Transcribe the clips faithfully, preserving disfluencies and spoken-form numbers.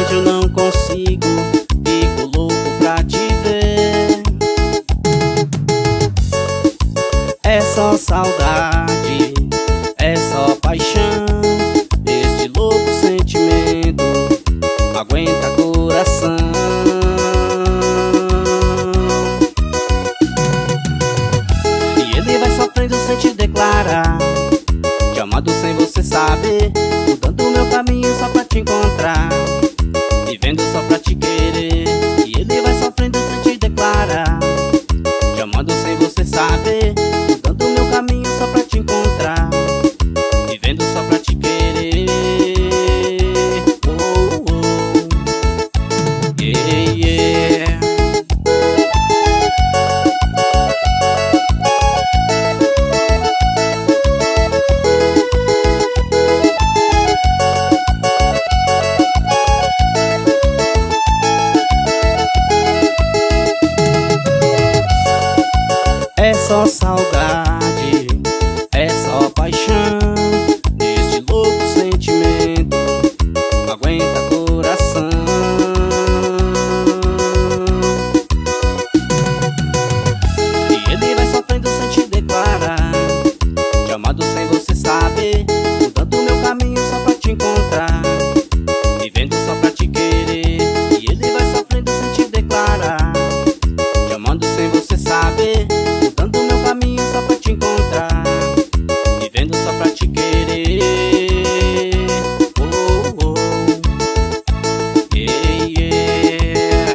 hoje eu não consigo, fico louco pra te ver. É só saudade, é só paixão, este louco sentimento aguenta coração. E ele vai sofrendo sem te declarar, te amando sem você saber, mudando meu caminho só pra te encontrar, vivendo só pra te querer. E ele vai sofrendo sem te declarar, te amando sem você saber, mudando meu caminho só pra te encontrar, vivendo só pra te querer. Oh, oh. Yeah, yeah. É só saudade, é só paixão, este louco sentimento aguenta coração. E ele vai sofrendo sem te declarar, te amando sem você saber, mudando meu caminho só pra te encontrar, vivendo só pra te querer. E ele vai sofrendo sem te declarar, te amando sem você saber, mudando meu caminho só pra te encontrar, vivendo só pra te querer. Oh, oh. Yeah, yeah.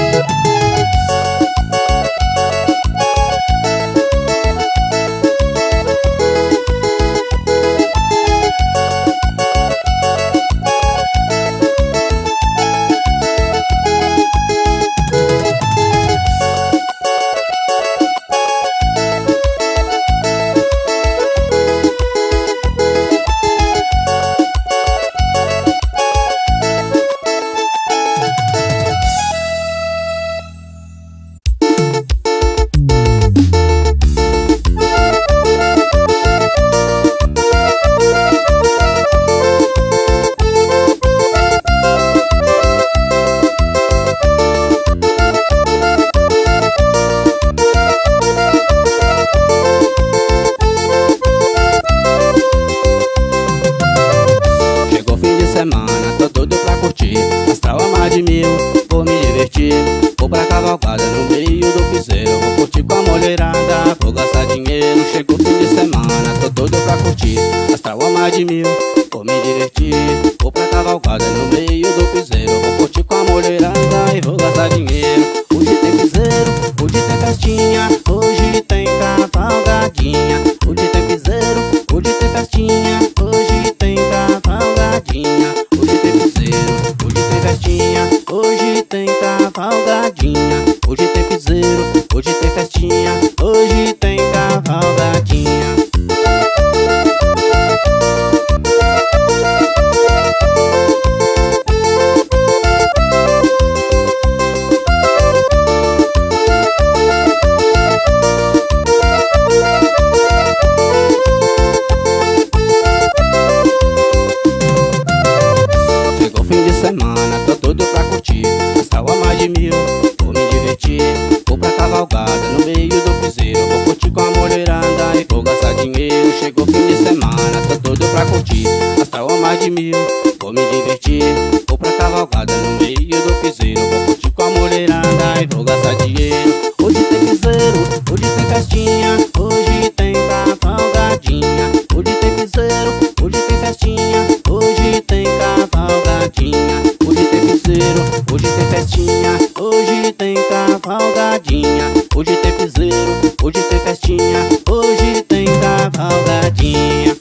Tô doido pra curtir, astral a mais de mil, vou me divertir. Vou pra cavalgada no meio do piseiro, vou curtir com a mulherada, vou gastar dinheiro. Chegou fim de semana, tô doido pra curtir, astral a mais de mil, vou me divertir. Vou pra cavalgada no meio do piseiro, vou curtir com a mulherada e vou gastar dinheiro. Hoje tem piseiro, hoje tem festinha, hoje tem cavalgadinha. Hoje tem piseiro, hoje tem festinha, hoje tem cavalgadinha. Hoje tem piseiro, hoje tem festinha, hoje tem cavalgadinha. Hoje tem piseiro, hoje tem festinha, hoje tem cavalgadinha. Semana, tô doido pra curtir, astral a mais de mil, vou me divertir. Vou pra cavalgada no meio do piseiro, vou curtir com a mulherada e vou gastar dinheiro. Chegou fim de semana, tô doido pra curtir, astral a mais de mil, vou me divertir. Vou pra cavalgada no meio do piseiro, vou curtir com a mulherada e vou gastar dinheiro. Hoje tem piseiro, hoje tem festinha, hoje tem cavalgadinha. Hoje tem piseiro, hoje tem festinha, hoje tem cavalgadinha. Hoje tem piseiro, hoje tem festinha, hoje tem cavalgadinha. Hoje tem piseiro, hoje tem festinha, hoje tem cavalgadinha.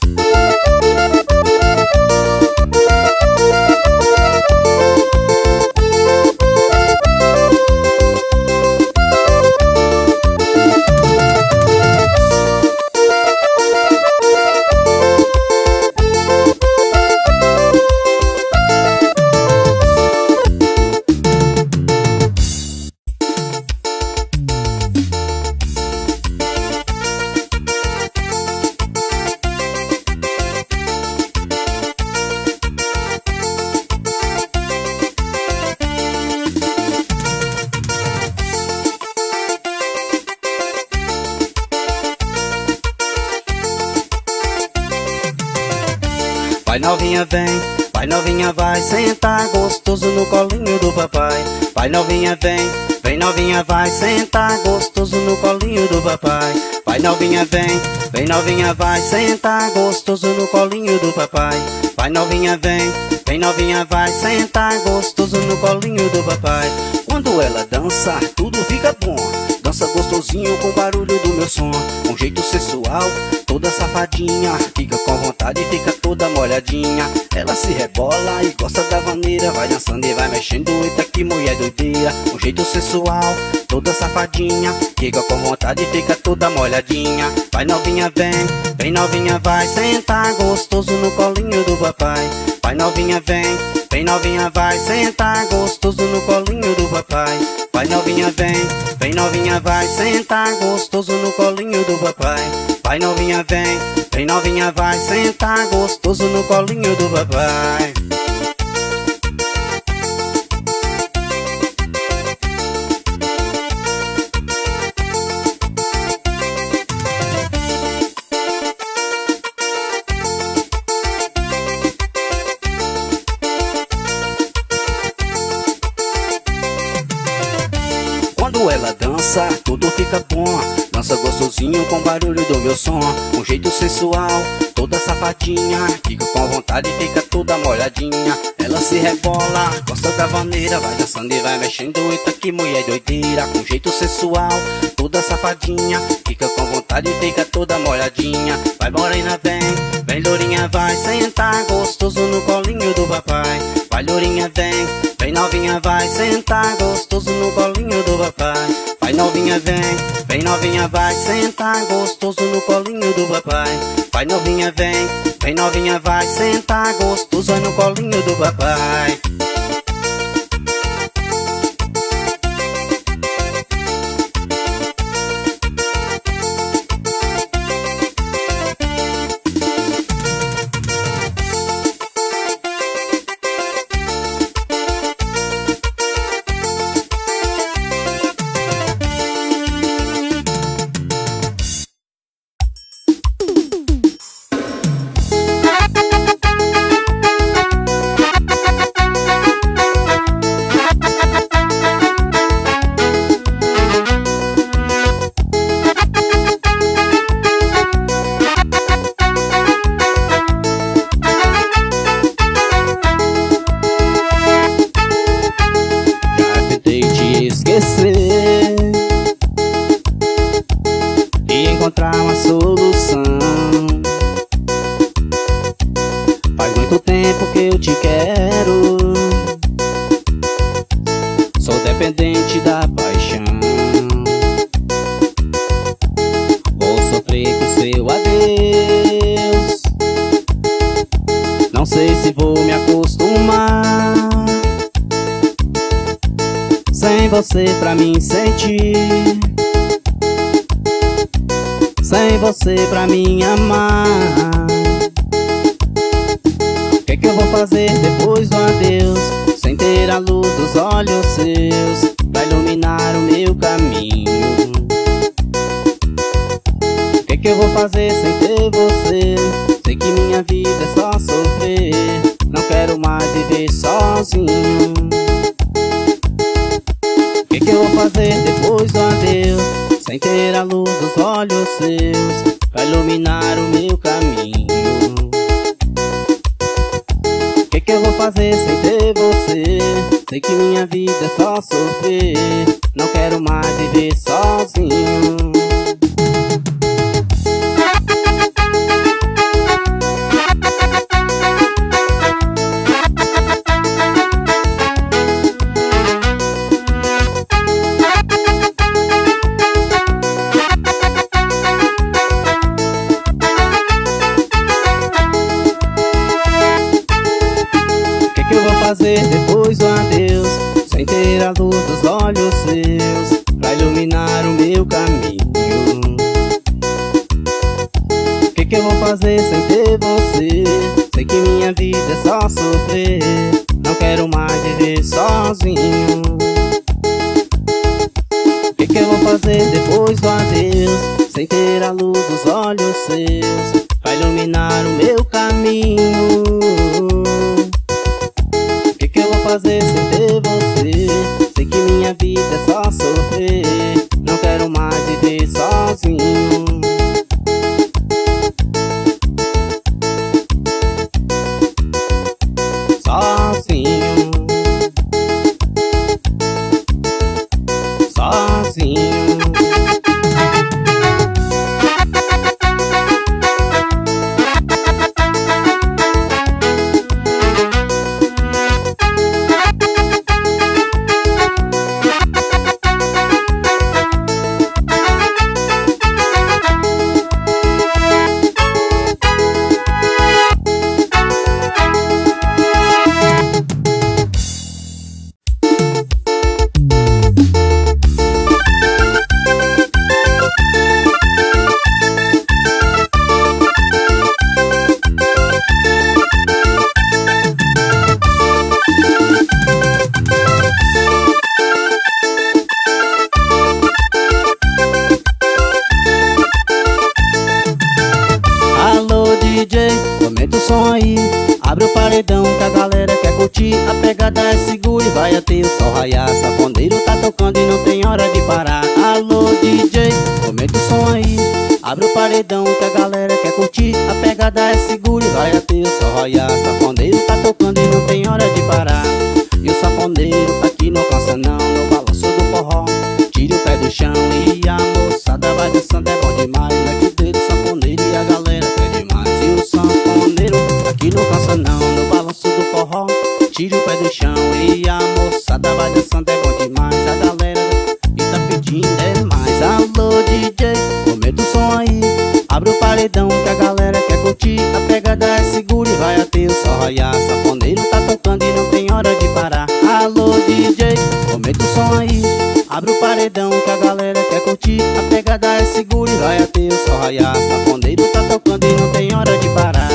novinha vem, vai novinha vai sentar gostoso no colinho do papai. Vai novinha vem, vem novinha vai sentar gostoso no colinho do papai. Vai novinha vem, vem novinha vai sentar gostoso no colinho do papai. Vai novinha vem, vem novinha vai sentar gostoso no colinho do papai. Quando ela dança, tudo fica bom. Dança gostosinho com o barulho do meu som. Um jeito sensual, toda safadinha. Fica com vontade, fica toda molhadinha. Ela se rebola e gosta da maneira. Vai dançando e vai mexendo, eita que mulher doideira. Um jeito sensual, toda safadinha. Fica com vontade, fica toda molhadinha. Vai novinha vem, vem novinha vai sentar gostoso no colinho do papai. Vai novinha vem, vem novinha vai sentar gostoso no colinho do papai. Vai novinha vem, vem novinha vai sentar gostoso no colinho do papai. Vai novinha vem, vem novinha vai sentar gostoso no colinho do papai. Quando ela dança, tudo fica bom. Dança gostosinho com o barulho do meu som. Um jeito sensual, toda safadinha. Fica com vontade, fica toda molhadinha. Ela se rebola, gosta da maneira. Vai dançando e vai mexendo, eita que mulher doideira. Com jeito sensual, toda safadinha. Fica com vontade, fica toda molhadinha. Vai morena vem, vem lourinha vai sentar gostoso no colinho do papai. Vai lourinha vem, vem novinha vai sentar gostoso no colinho do papai. Vai novinha vem, vem novinha vai sentar gostoso no colinho do papai. Vai novinha vem, vem novinha vai sentar gostoso no colinho do papai. Esquecer e encontrar uma solução. Faz muito tempo que eu te quero. Sou dependente da paixão. Vou sofrer com seu adeus. Não sei se vou me acostumar sem você pra mim sentir, sem você pra mim amar. O que é que eu vou fazer depois do adeus, sem ter a luz dos olhos seus pra iluminar o meu caminho? O que é que eu vou fazer sem ter você? Sei que minha vida é só sofrer, não quero mais viver sozinho. O que, que eu vou fazer depois do adeus, sem ter a luz dos olhos seus pra iluminar o meu caminho? O que, que eu vou fazer sem ter você? Sei que minha vida é só sofrer, não quero mais viver sozinho. Fazer depois do adeus, sem ter a luz dos olhos seus pra iluminar o meu caminho? O que que eu vou fazer sem ter você? Sei que minha vida é só sofrer, não quero mais viver sozinho. O que que eu vou fazer depois do adeus, sem ter a luz dos olhos seus pra iluminar o meu caminho. O que que eu vou fazer sem ter você? Sei que minha vida é só sofrer, não quero mais viver sozinho. Sozinho, sozinho. D J, aumenta o som aí, abre o paredão que a galera quer curtir. A pegada é segura e vai até o sol raiar. Sanfoneiro tá tocando e não tem hora de parar. Alô D J, aumenta o som aí, abre o paredão que a galera quer curtir. A pegada é segura e vai até o sol raiar. Sanfoneiro tá tocando e não tem hora de parar. E o sanfoneiro aqui não cansa não, no balanço do forró tira o pé do chão e a moçada vai dançando, é bom demais. Mete o dedo sanfoneiro e a galera quer demais. E o sanfoneiro aqui não cansa não, no balanço do forró tira o pé do chão e a moçada vai dançando, é bom demais. A galera e tá pedindo é mais. Alô D J, aumenta o som aí, abre o paredão que a galera quer curtir. A pegada é segura e vai até o sol raiar. Sanfoneiro tá tocando e não tem hora de parar. Alô D J, aumenta o som aí, abre o paredão que a galera quer curtir. A pegada é segura e vai até o sol raiar. Sanfoneiro tá tocando e não tem hora de parar.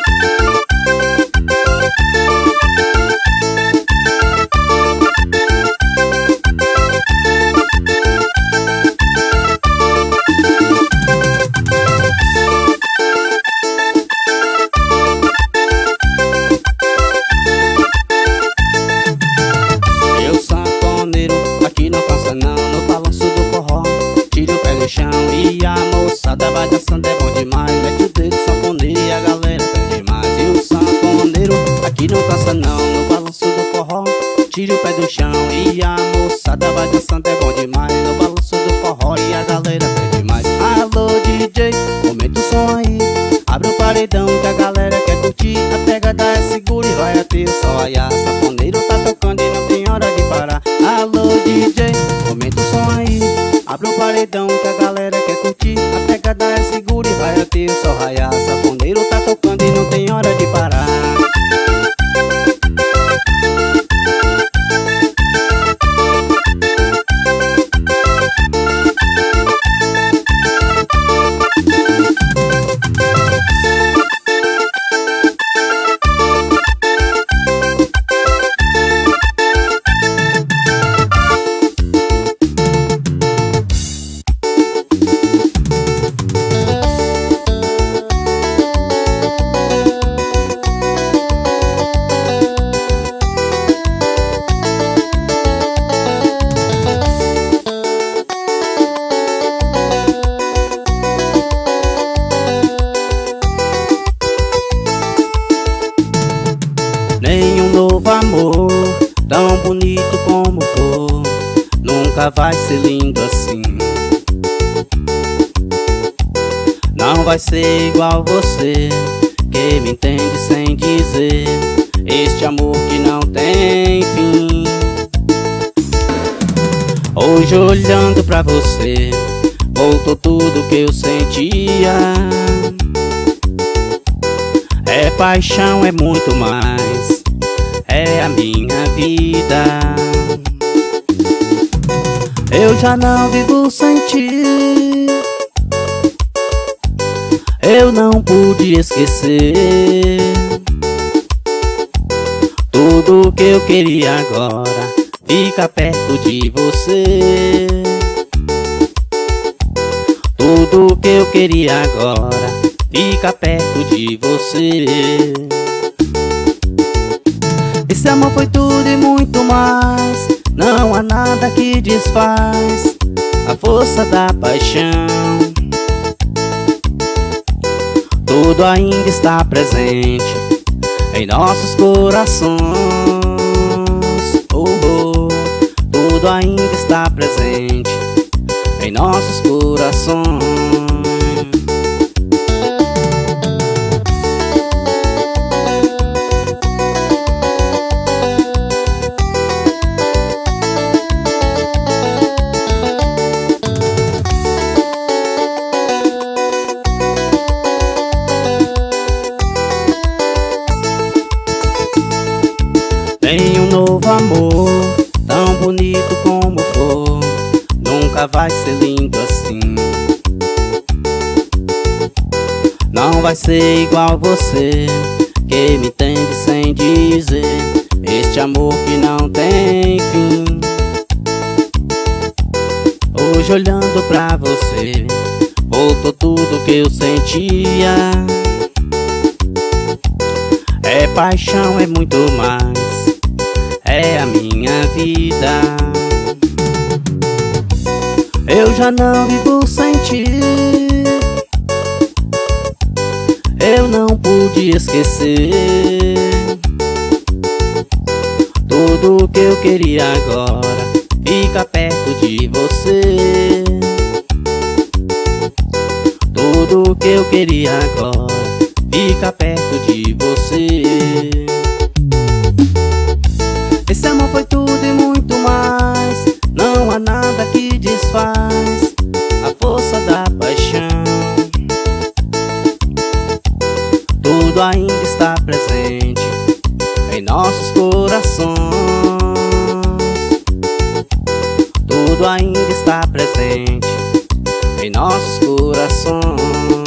Eu sanfoneiro aqui não cansa não, no balanço do forró tira o pé do chão e a moçada vai dançando, é bom demais. Mete o dedo sanfoneiro e a galera quer demais. E o sanfoneiro aqui não cansa não, no balanço do forró tira o pé do chão e a moçada vai dançando, é bom demais. No balanço do forró e a galera quer demais. Alô D J, aumenta o som aí, abre o paredão que a galera quer curtir. A pegada é segura e vai até o sol raiar. Sanfoneiro tá tocando e não tem hora de parar. Alô D J, aumenta o som aí, abre o paredão que a galera quer curtir. A pegada é segura e vai até o sol raiar. Sanfoneiro tá tocando e não tem hora de parar. Nenhum novo amor, tão bonito como for, nunca vai ser lindo assim. Não vai ser igual você, que me entende sem dizer, este amor que não tem fim. Hoje olhando pra você, voltou tudo que eu sentia. É paixão, é muito mais, é a minha vida. Eu já não vivo sem ti, eu não pude esquecer. Tudo que eu queria agora, fica perto de você. Tudo Tudo que eu queria agora fica perto de você. Esse amor foi tudo e muito mais. Não há nada que desfaz a força da paixão. Tudo ainda está presente em nossos corações. Oh, oh. Tudo ainda está presente em nossos corações. Tem um novo amor, tão bonito como for, nunca vai ser lindo assim. Não vai ser igual você, que me entende sem dizer, este amor que não tem fim. Hoje olhando pra você, voltou tudo que eu sentia. É paixão, é muito mais, é a minha vida. Eu já não vivo sem ti, eu não pude esquecer. Tudo que eu queria agora fica perto de você. Tudo que eu queria agora fica perto de você. Esse amor foi tudo e muito mais. Não há nada que desfaz a força da paixão. Tudo ainda está presente em nossos corações. Tudo ainda está presente em nossos corações.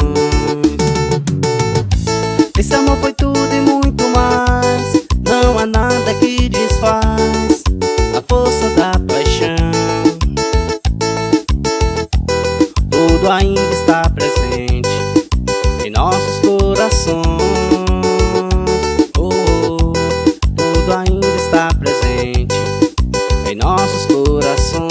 Esse amor foi tudo e muito mais. Não há nada que desfaz a força da paixão. Tudo ainda está presente em nossos corações. Oh, oh. Tudo ainda está presente em nossos corações.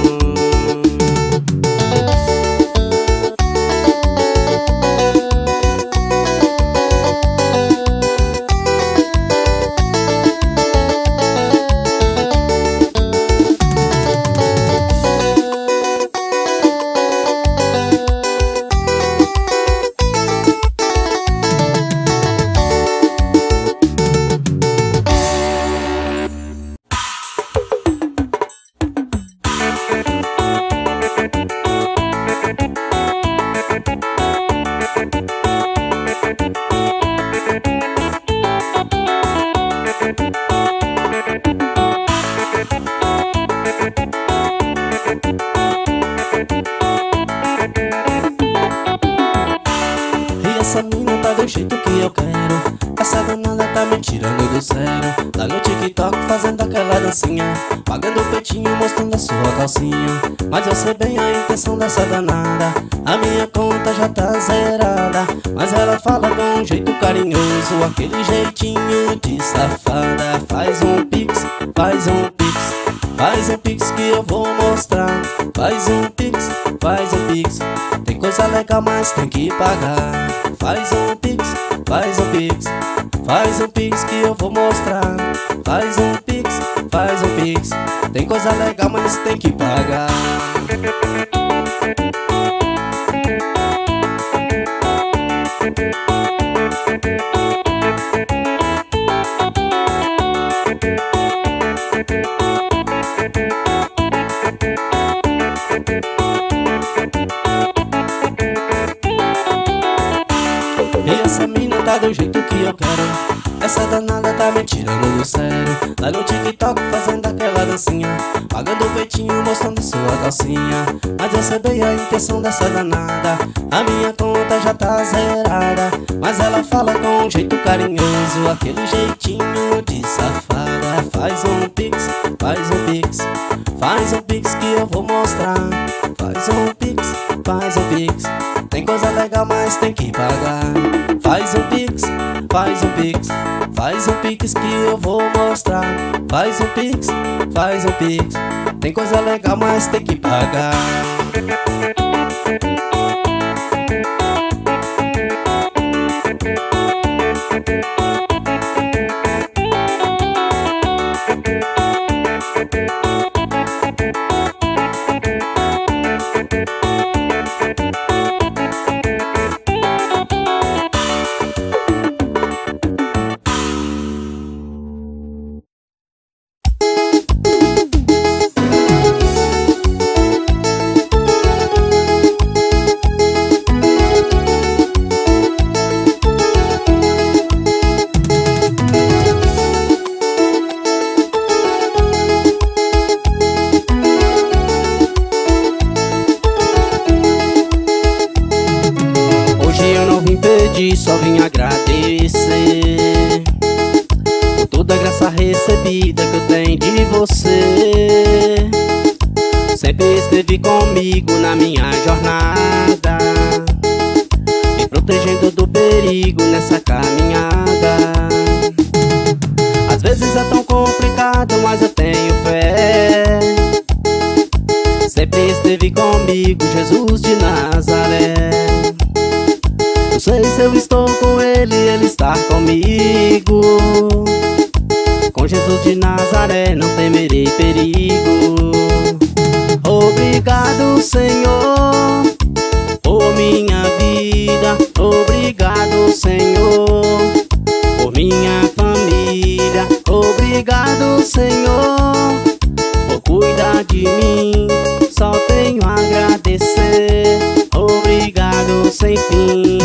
E essa mina tá do jeito que eu quero. Essa danada tá me tirando do zero. Tá no TikTok fazendo aquela dancinha, pagando o peitinho, mostrando a sua calcinha. Mas eu sei bem a intenção dessa danada, a minha conta já tá zerada. Mas ela fala com um jeito carinhoso, aquele jeitinho de safada. Faz um pix, faz um pix, faz um pix que eu vou mostrar. Faz um pix, faz um pix, tem coisa legal mas tem que pagar. Faz um pix, faz um pix, faz um pix que eu vou mostrar. Faz um pix, faz um pix, tem coisa legal mas tem que pagar. E essa mina tá do jeito que eu quero. Essa danada tá me tirando do sério. Tá no TikTok fazendo aquela dancinha, pagando o peitinho, mostrando sua calcinha. Mas eu sei bem a intenção dessa danada, a minha conta já tá zerada. Mas ela fala com um jeito carinhoso, aquele jeitinho de safada. Faz um pix, faz um pix, faz um pix que eu vou mostrar. Faz um pix, faz um pix, Tem coisa legal, mas tem que pagar. Faz um pix, faz um pix, faz um pix que eu vou mostrar. Faz um pix, faz um pix. Tem coisa legal, mas tem que pagar. Só vim agradecer por toda a graça recebida que eu tenho de você. Sempre esteve comigo na minha jornada, me protegendo do perigo nessa caminhada. Às vezes é tão complicado, mas eu tenho fé. Sempre esteve comigo, Jesus de Nazaré. Não sei se eu estou com ele, ele está comigo. Com Jesus de Nazaré não temerei perigo. Obrigado, Senhor, por minha vida. Obrigado, Senhor, por minha família. Obrigado, Senhor, por cuidar de mim. Só tenho a agradecer. Obrigado sem fim.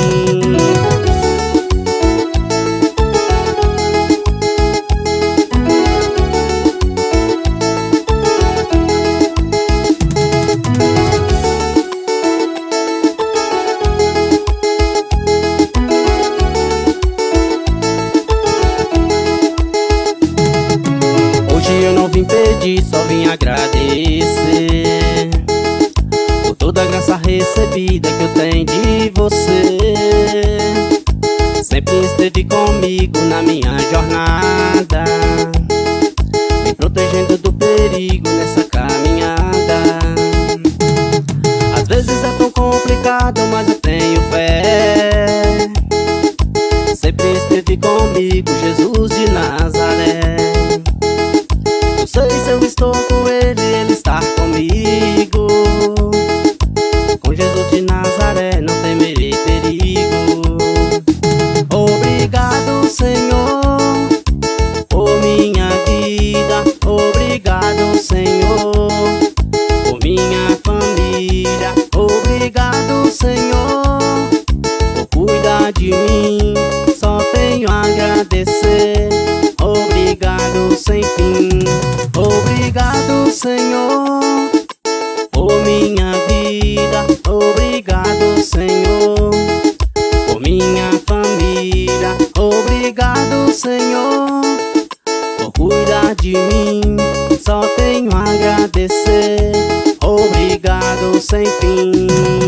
Hoje eu não vim pedir, só vim agradecer por toda a graça recebida que eu tenho de você. Sempre esteve comigo na minha jornada, me protegendo do perigo nessa caminhada. Às vezes é tão complicado, mas eu tenho fé. Sempre esteve comigo, Jesus de Nazaré. Não sei se eu estou com ele, ele está comigo. Com Jesus de Nazaré não temerei perigo. Obrigado, Senhor, por minha vida. Obrigado, Senhor, por minha família. Obrigado, Senhor, por cuidar de mim. Só tenho a agradecer. Obrigado sem fim. Obrigado, Senhor, por minha vida. Obrigado, Senhor, por minha família. Obrigado, Senhor, por cuidar de mim. Só tenho a agradecer. Obrigado sem fim.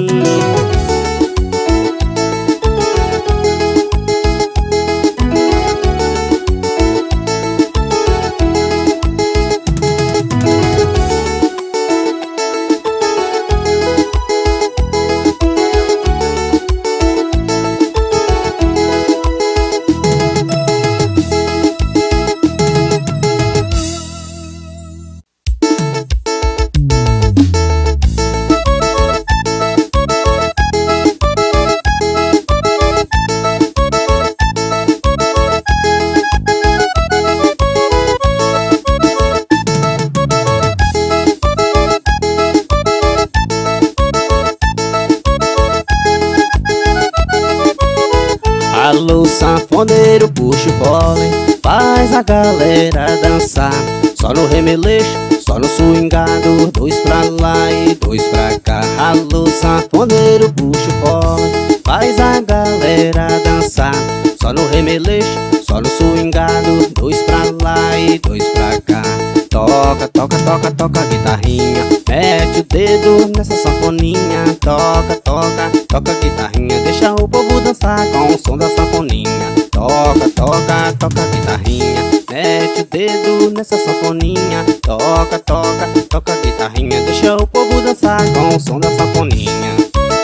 Alô, sanfoneiro, puxa o fole, faz a galera dançar. Só no remeleixo, só no swingado, dois pra lá e dois pra cá. Alô, sanfoneiro, puxa o fole, faz a galera dançar. Só no remeleixo, só no swingado, dois pra lá e dois pra cá. Toca, toca, toca, toca guitarrinha, mete o dedo nessa sanfoninha. Toca, toca, toca guitarrinha, deixa o povo dançar com o som da sanfoninha. Toca, toca, toca guitarrinha, mete o dedo nessa sanfoninha. Toca, toca, toca guitarrinha, deixa o povo dançar com o som da sanfoninha.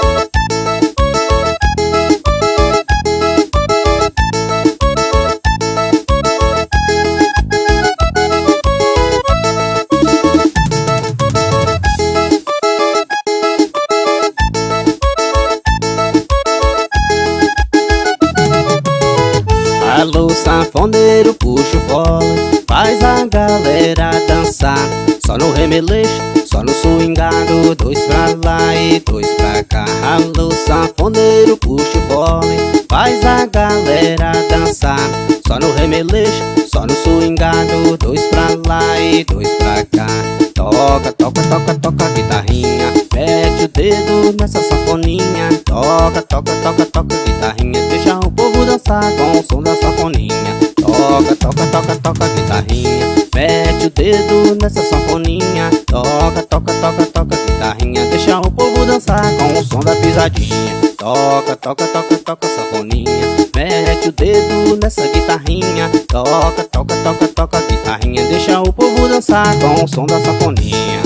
Alô, sanfoneiro, puxa o fole, faz a galera dançar. Só no remeleixo, só no swingado, dois pra lá e dois pra cá. Alô, sanfoneiro, puxa o fole, faz a galera dançar. Só no remeleixo, só no swingado, dois pra lá e dois pra cá. Toca, toca, toca, toca guitarrinha, mete o dedo nessa sanfoninha. Toca, toca, toca, toca guitarrinha, deixa o povo dançar com o som da sanfoninha. Toca, toca, toca, toca guitarrinha, mete o dedo nessa sanfoninha. Toca, toca, toca, toca guitarrinha, deixa o povo dançar com o som da pisadinha. Toca, toca, toca, toca sanfoninha, mete o dedo nessa guitarrinha. Toca, toca, toca, toca guitarrinha, deixa o povo dançar com o som da sanfoninha.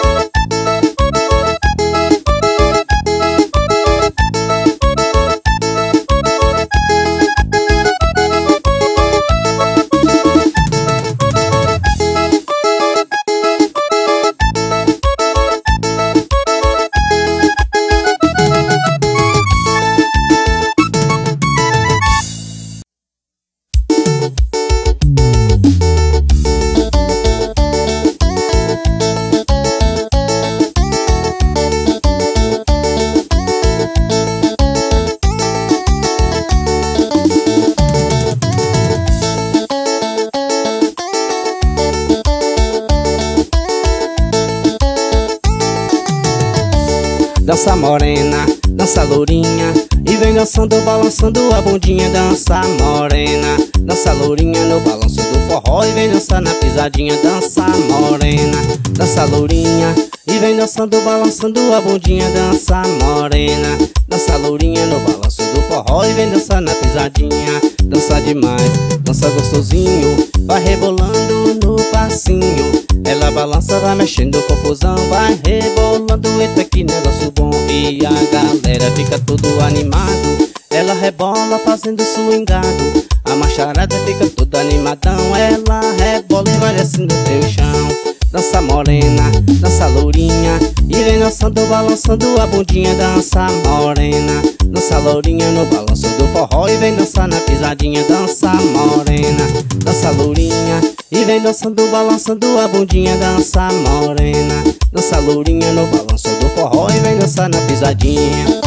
Dança morena, dança lourinha, e vem dançando, balançando a bundinha. Dança morena, dança lourinha, no balanço do forró, e vem dançar na pisadinha. Dança morena, dança lourinha, e vem dançando, balançando a bundinha. Dança morena, dança lourinha, no balanço do forró, e vem dançar na pisadinha. Dança demais, dança gostosinho, vai rebolando no passinho. Ela balança, vai mexendo confusão, vai rebolando, eita que negócio bom. E a galera fica todo animado, ela rebola fazendo swingado. A macharada fica toda animadão, ela rebola e vai descendo teu chão. Dança morena, dança lourinha, e vem dançando, balançando a bundinha. Dança morena, dança lourinha, no balanço do forró, e vem dançar na pisadinha. Dança morena, dança lourinha, e vem dançando, balançando a bundinha. Dança morena, dança lourinha, no balanço do forró, e vem dançar na pisadinha.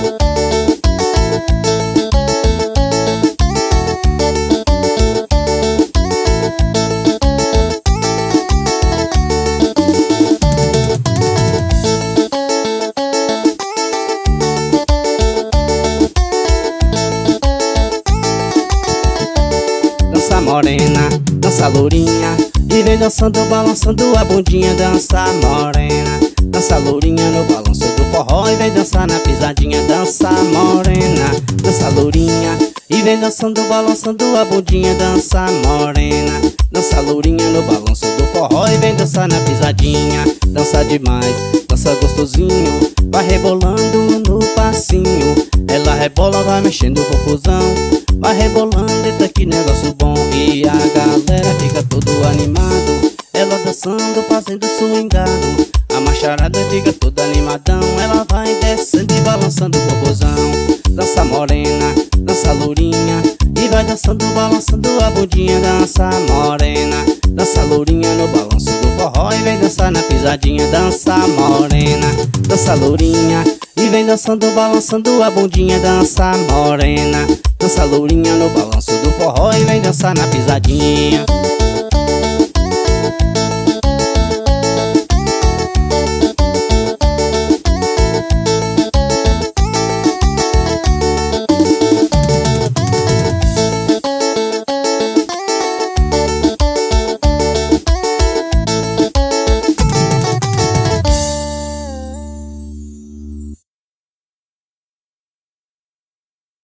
Dança morena, dança lourinha, e vem dançando, balançando a bundinha. Dança morena, dança lourinha, no balanço do forró, e vem dançar na pisadinha. Dança morena, dança lourinha, e vem dançando, balançando a bundinha. Dança morena, dança lourinha, no balanço do forró, e vem dançar na pisadinha. Dança demais, dança gostosinho, vai rebolando no passinho. Ela rebola, vai mexendo confusão, vai rebolando, eita que negócio bom. E a galera fica todo animado, ela dançando, fazendo swingado. A macharada fica toda animadão, ela vai descendo e balançando o popozão. Dança morena, dança lourinha, e vai dançando, balançando a bundinha. Dança morena, dança lourinha, no balanço do forró, e vem dançar na pisadinha. Dança morena, dança lourinha, e vem dançando, balançando a bundinha. Dança morena, dança lourinha, no balanço do forró, e vem dançar na pisadinha.